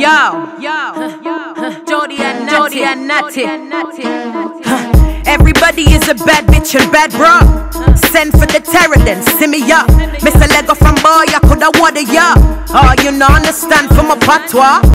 Jody and Natty. Everybody is a bad bitch and bad bro. Send for the terror then, see me up. Miss a Lego from boy, I coulda water ya. Oh, you know understand from a patois.